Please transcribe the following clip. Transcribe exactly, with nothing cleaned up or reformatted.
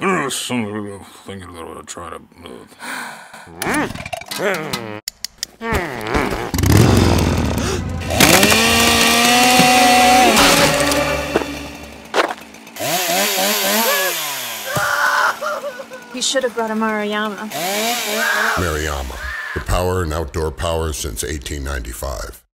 I'm thinking that I would try to move. You should have brought a Maruyama. Maruyama, the power and outdoor power since eighteen ninety-five.